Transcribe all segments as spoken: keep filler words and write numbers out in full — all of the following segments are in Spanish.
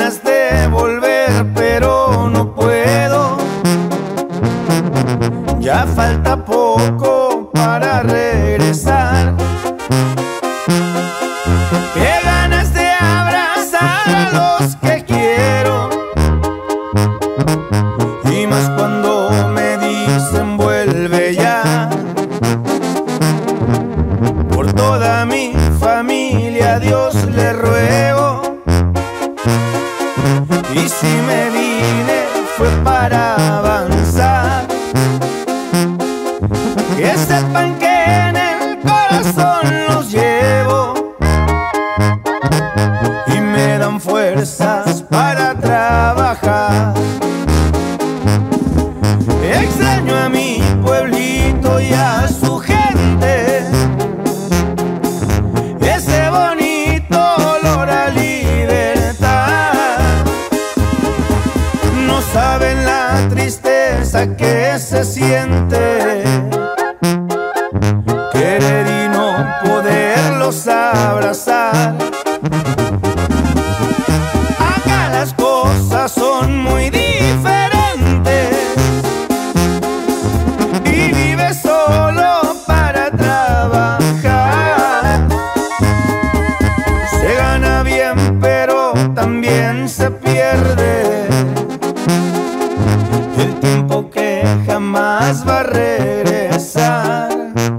ganas de volver, pero no puedo. Ya falta poco para regresar. Qué ganas de abrazar a los que quiero, y más cuando me dicen vuelve ya. Por toda mi familia a Dios le ruego, y si me vine fue para avanzar. Que sepan que en el corazón los llevo y me dan fuerzas para trabajar. Extraño a mi pueblito y a su gente, ese bonito olor a libertad. No saben la tristeza que se siente querer y no poderlos abrazar. Acá las cosas son muy diferentes y vive solo para trabajar. Se gana bien pero también se pierde el tiempo que jamás va a regresar.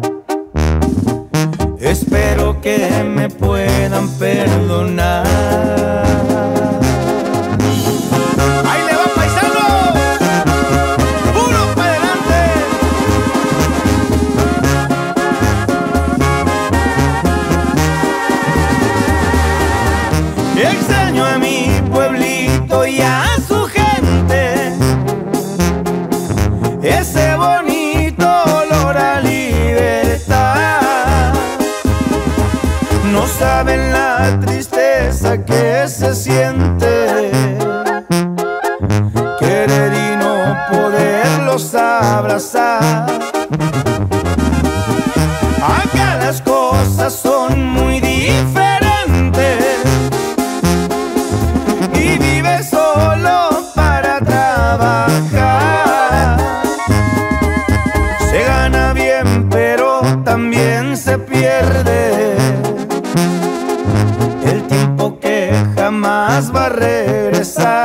Espero que me puedan perdonar. ¡Ahí le va, paisano! ¡Puro para adelante! Extraño a mi pueblito y a su gente, ese bonito olor a libertad. No saben la tristeza que se siente querer y no poderlos abrazar. Acá las cosas son muy diferentes y vive solo para trabajar. Se gana bien pero también se pierde el tiempo que jamás va a regresar.